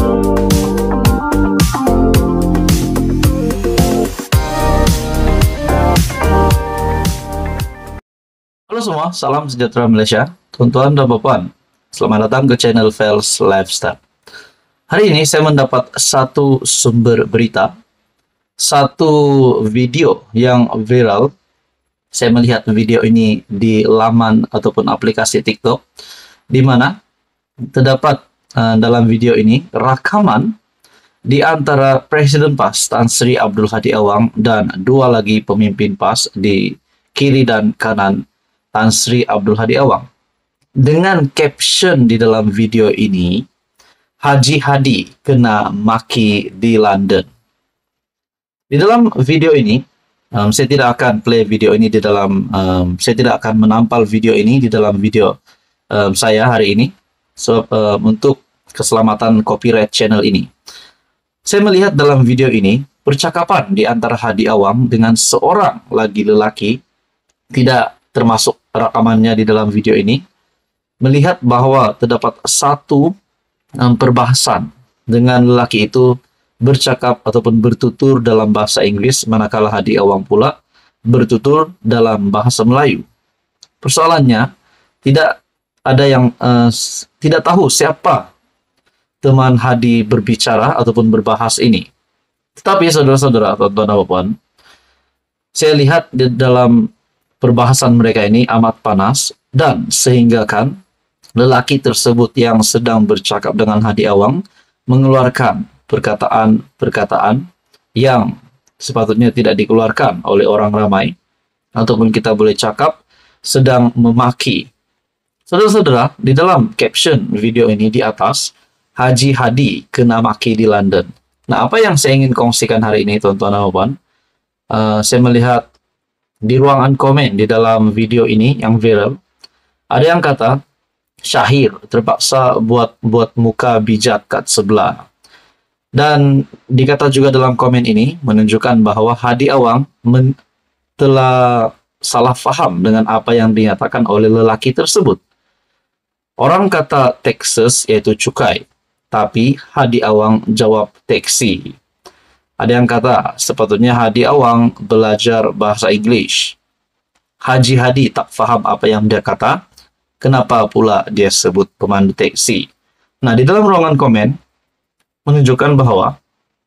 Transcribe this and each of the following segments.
Halo semua, salam sejahtera Malaysia. Tuan-tuan dan puan, selamat datang ke channel Fels Lifestyle. Hari ini saya mendapat satu sumber berita, satu video yang viral. Saya melihat video ini di laman ataupun aplikasi TikTok, di mana terdapat dalam video ini rakaman di antara Presiden PAS Tan Sri Abdul Hadi Awang dan dua lagi pemimpin PAS di kiri dan kanan Tan Sri Abdul Hadi Awang. Dengan caption di dalam video ini, Haji Hadi kena maki di London. Di dalam video ini, saya tidak akan play video ini di dalam, saya tidak akan menampal video ini di dalam video saya hari ini, untuk keselamatan copyright channel ini. Saya melihat dalam video ini, percakapan di antara Hadi Awang dengan seorang lagi lelaki, tidak termasuk rekamannya di dalam video ini, melihat bahwa terdapat satu perbahasan dengan lelaki itu bercakap ataupun bertutur dalam bahasa Inggris, manakala Hadi Awang pula bertutur dalam bahasa Melayu. Persoalannya, tidak ada yang tidak tahu siapa teman Hadi berbicara ataupun berbahas ini. Tetapi saudara-saudara, tuan-tuan dan puan, saya lihat di dalam perbahasan mereka ini amat panas, dan sehingga kan lelaki tersebut yang sedang bercakap dengan Hadi Awang mengeluarkan perkataan-perkataan yang sepatutnya tidak dikeluarkan oleh orang ramai, ataupun kita boleh cakap sedang memaki. Saudara-saudara, di dalam caption video ini di atas, Haji Hadi kena maki di London. Nah, apa yang saya ingin kongsikan hari ini, tuan-tuan dan puan, saya melihat di ruangan komen di dalam video ini yang viral, ada yang kata, Syahir terpaksa buat muka bijak kat sebelah. Dan dikata juga dalam komen ini menunjukkan bahwa Hadi Awang telah salah faham dengan apa yang dinyatakan oleh lelaki tersebut. Orang kata Texas yaitu cukai, tapi Hadi Awang jawab taksi. Ada yang kata, sepatutnya Hadi Awang belajar bahasa Inggris. Haji Hadi tak faham apa yang dia kata, kenapa pula dia sebut pemandu taksi. Nah, di dalam ruangan komen, menunjukkan bahwa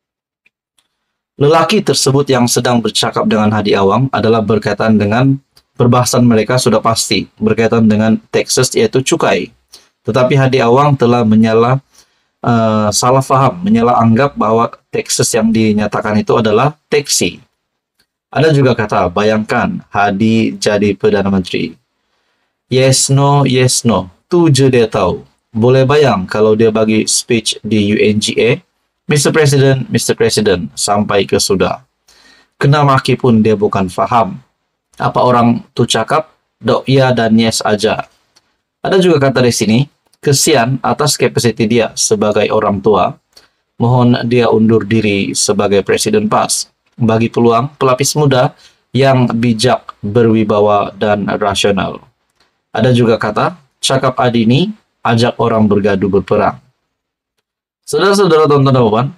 lelaki tersebut yang sedang bercakap dengan Hadi Awang adalah berkaitan dengan perbahasan mereka sudah pasti, berkaitan dengan Texas yaitu cukai. Tetapi Hadi Awang telah salah faham, menyalah anggap bahwa Texas yang dinyatakan itu adalah taksi. Ada juga kata, bayangkan Hadi jadi Perdana Menteri. Yes, no, tu je dia tahu. Boleh bayang kalau dia bagi speech di UNGA, Mr. President, sampai ke sudah. Kena maki pun dia bukan faham. Apa orang tu cakap, dok ya dan yes aja. Ada juga kata di sini, kesian atas kapasiti dia sebagai orang tua, mohon dia undur diri sebagai Presiden PAS, bagi peluang pelapis muda yang bijak, berwibawa, dan rasional. Ada juga kata, cakap Adi ini, ajak orang bergaduh berperang. Saudara-saudara, tonton dan puan,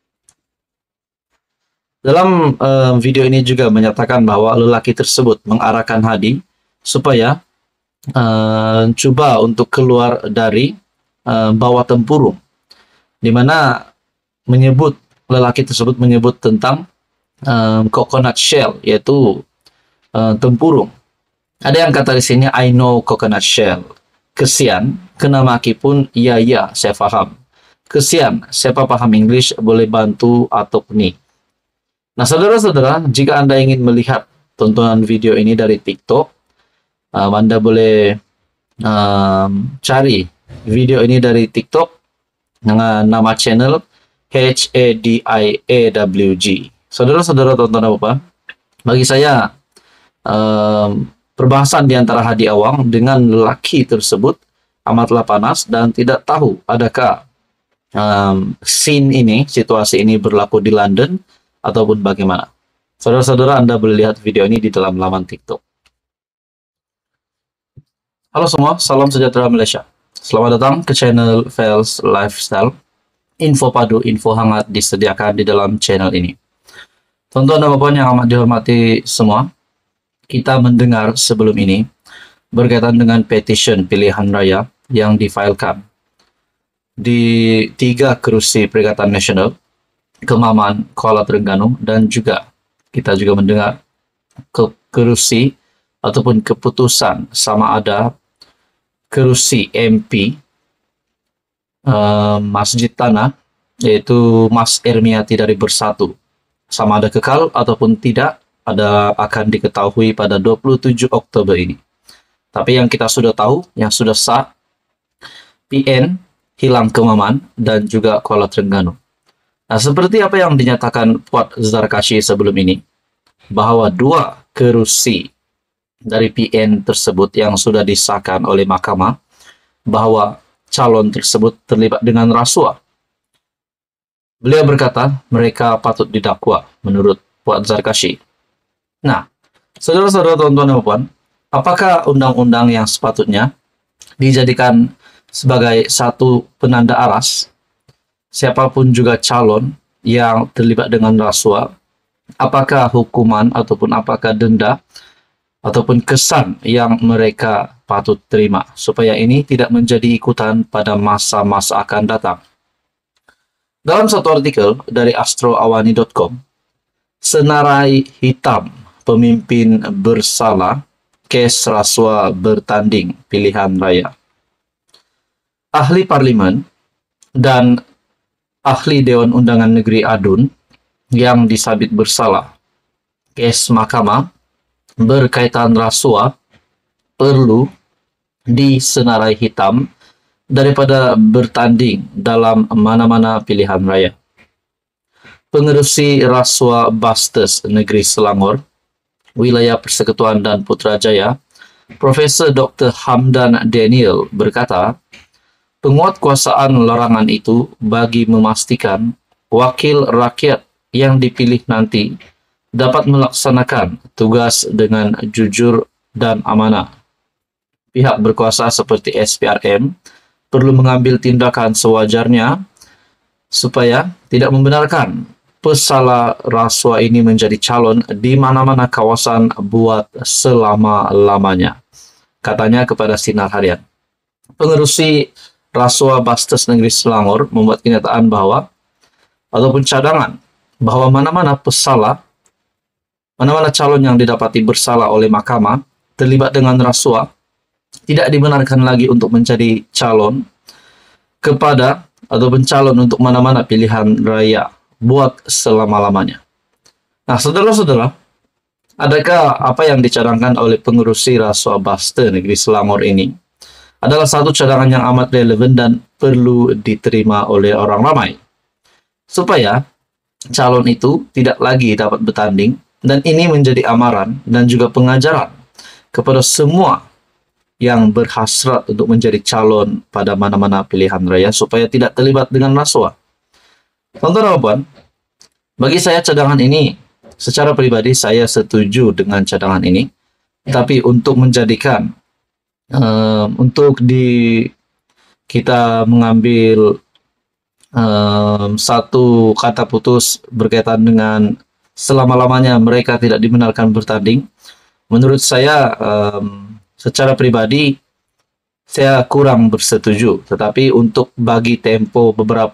dalam video ini juga menyatakan bahwa lelaki tersebut mengarahkan Hadi supaya coba untuk keluar dari bawah tempurung, di mana lelaki tersebut menyebut tentang coconut shell, yaitu tempurung. Ada yang kata di sini, I know coconut shell. Kesian, kena maki pun, ya saya faham. Kesian, siapa paham English boleh bantu atau nih. Nah, saudara-saudara, jika Anda ingin melihat tontonan video ini dari TikTok, Anda boleh cari video ini dari TikTok dengan nama channel HADIAWG. Saudara-saudara, tonton apa? Bagi saya, perbahasan di antara Hadi Awang dengan lelaki tersebut amatlah panas, dan tidak tahu adakah situasi ini berlaku di London ataupun bagaimana. Saudara-saudara, Anda boleh lihat video ini di dalam laman TikTok. Halo semua, salam sejahtera Malaysia. Selamat datang ke channel Fels Lifestyle. info padu, info hangat disediakan di dalam channel ini. Tonton dan Bapak yang amat dihormati semua, kita mendengar sebelum ini berkaitan dengan petition pilihan raya yang difailkan di 3 kerusi Perikatan Nasional, Kemaman, Kuala Terengganu, dan juga kita juga mendengar kerusi ataupun keputusan sama ada kerusi MP Masjid Tanah, yaitu Mas Ermiati dari Bersatu, sama ada kekal ataupun tidak akan diketahui pada 27 Oktober ini. Tapi yang kita sudah tahu, yang sudah sah, PN hilang Kemaman dan juga Kuala Terengganu. Nah, seperti apa yang dinyatakan Puat Zarkashi sebelum ini, bahwa 2 kerusi dari PN tersebut yang sudah disahkan oleh mahkamah, bahwa calon tersebut terlibat dengan rasuah. Beliau berkata mereka patut didakwa menurut Puat Zarkashi. Nah, saudara-saudara, tuan-tuan dan puan, apakah undang-undang yang sepatutnya dijadikan sebagai satu penanda aras siapapun juga calon yang terlibat dengan rasuah, apakah hukuman ataupun apakah denda ataupun kesan yang mereka patut terima supaya ini tidak menjadi ikutan pada masa-masa akan datang? Dalam satu artikel dari astroawani.com, senarai hitam pemimpin bersalah, kes rasuah bertanding pilihan raya. Ahli Parlimen dan ahli Dewan Undangan Negeri Adun yang disabit bersalah kes mahkamah berkaitan rasuah perlu disenarai hitam daripada bertanding dalam mana-mana pilihan raya. Pengerusi rasuah Bastes Negeri Selangor, Wilayah Persekutuan dan Putrajaya, Profesor Dr. Hamdan Daniel berkata, penguatkuasaan larangan itu bagi memastikan wakil rakyat yang dipilih nanti dapat melaksanakan tugas dengan jujur dan amanah. Pihak berkuasa seperti SPRM perlu mengambil tindakan sewajarnya supaya tidak membenarkan pesalah rasuah ini menjadi calon di mana-mana kawasan buat selama-lamanya, katanya kepada Sinar Harian. Pengerusi rasuah Bastes Negeri Selangor membuat kenyataan bahwa ataupun cadangan bahwa mana-mana calon yang didapati bersalah oleh mahkamah terlibat dengan rasuah tidak dibenarkan lagi untuk menjadi calon kepada ataupun calon untuk mana-mana pilihan raya buat selama-lamanya. Nah, saudara-saudara, adakah apa yang dicadangkan oleh pengerusi rasuah Bastes Negeri Selangor ini adalah satu cadangan yang amat relevan dan perlu diterima oleh orang ramai, supaya calon itu tidak lagi dapat bertanding, dan ini menjadi amaran dan juga pengajaran kepada semua yang berhasrat untuk menjadi calon pada mana-mana pilihan raya supaya tidak terlibat dengan rasuah. Tuan-tuan, bagi saya cadangan ini, secara pribadi saya setuju dengan cadangan ini, tapi untuk menjadikan kita mengambil satu kata putus berkaitan dengan selama-lamanya mereka tidak dibenarkan bertanding, menurut saya secara pribadi saya kurang bersetuju. Tetapi untuk bagi tempo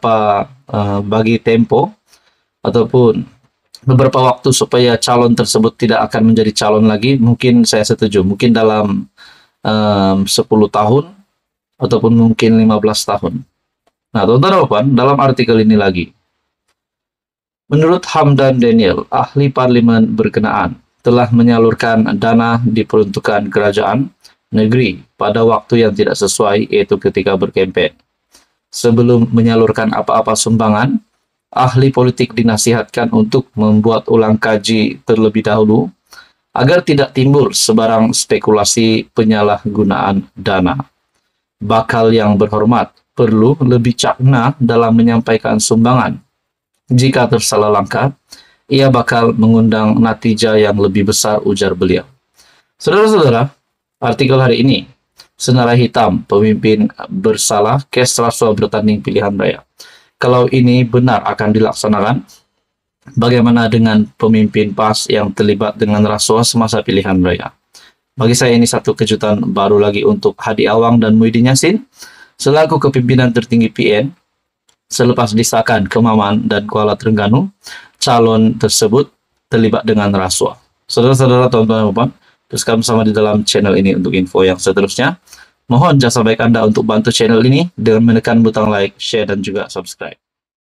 ataupun beberapa waktu supaya calon tersebut tidak akan menjadi calon lagi, mungkin saya setuju. Mungkin dalam 10 tahun ataupun mungkin 15 tahun. Nah, tuan-tuan, dalam artikel ini lagi, menurut Hamdan Daniel, ahli parlimen berkenaan telah menyalurkan dana diperuntukkan kerajaan negeri pada waktu yang tidak sesuai, yaitu ketika berkempen. Sebelum menyalurkan apa-apa sumbangan, ahli politik dinasihatkan untuk membuat ulang kaji terlebih dahulu agar tidak timbul sebarang spekulasi penyalahgunaan dana. Bakal yang berhormat perlu lebih cakna dalam menyampaikan sumbangan. Jika tersalah langkah, ia bakal mengundang natijah yang lebih besar, ujar beliau. Saudara-saudara, artikel hari ini, senarai hitam pemimpin bersalah, kes rasuah bertanding pilihan raya. Kalau ini benar akan dilaksanakan, bagaimana dengan pemimpin PAS yang terlibat dengan rasuah semasa pilihan raya? Bagi saya ini satu kejutan baru lagi untuk Hadi Awang dan Muhyiddin Yassin selaku kepimpinan tertinggi PN selepas disahkan Kemaman dan Kuala Terengganu, calon tersebut terlibat dengan rasuah. Saudara-saudara, tuan-tuan dan puan, teruskan bersama di dalam channel ini untuk info yang seterusnya. Mohon jasa baik Anda untuk bantu channel ini dengan menekan butang like, share, dan juga subscribe.